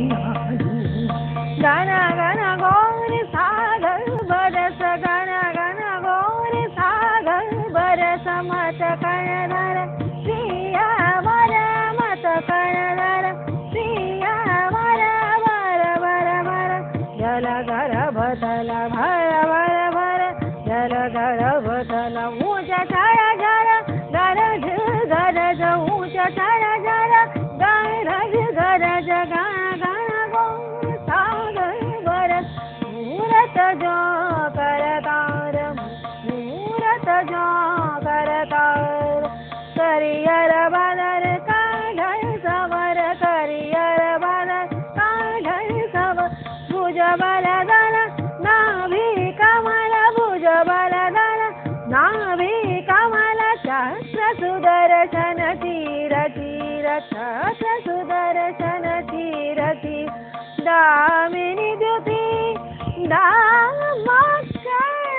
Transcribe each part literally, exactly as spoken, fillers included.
गण गण गौर सागर बरस गण गण गौर सागर बरस मत कर्णधर प्रिया वर मत कर्णधर प्रिया वर वर वर वर जल गर्भतल भर भर भर जल गर्भतल ऊंच चढ़ जल गरज गरज ऊंच चढ़ जल गरज गरज गण गण गौर सागर बरस मूरत जो करतार मूरत जो करतार करियर बदर काढ़ सवर करियर बदर काढ़ सवर भुज बलदल नाभि कमल भुज बलदल नाभि कमल छत्र सुदर्शन तीर तीर छत्र सुदर्शन तीर तीर दामिनी द्युति दामक्का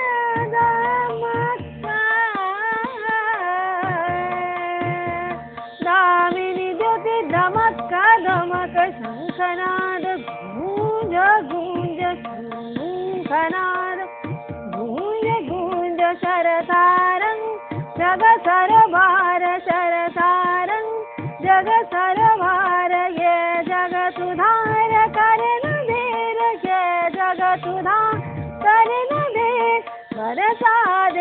दामक्का दामिनी द्युति दमक्का दमक शंखनाद गूंज गूंज शंखनाद गूंज गूंज शरतारंग जग सरभार शरतारंग जग सरभार ये जगत उधार करन देर ये जगत उधार करन देर बरसा